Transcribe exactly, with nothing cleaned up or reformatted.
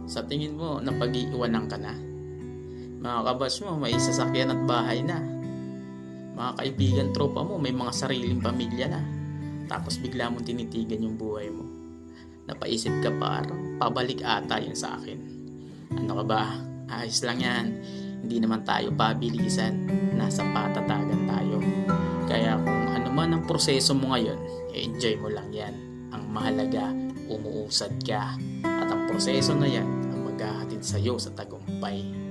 Sa tingin mo, napag-iiwanan ka na? Mga kabatch mo, may sasakyan at bahay na. Mga kaibigan, tropa mo, may mga sariling pamilya na. Tapos bigla mong tinitigan yung buhay mo. Napaisip ka parang pabalik ata yan sa akin. Ano ka ba? Ayos lang yan. Hindi naman tayo pabilisan. Nasa patatagan tayo. Kaya kung ano man ang proseso mo ngayon, enjoy mo lang yan. Ang mahalaga, umuusad ka. At ang proseso na yan ang maghahatid sa'yo sa tagumpay.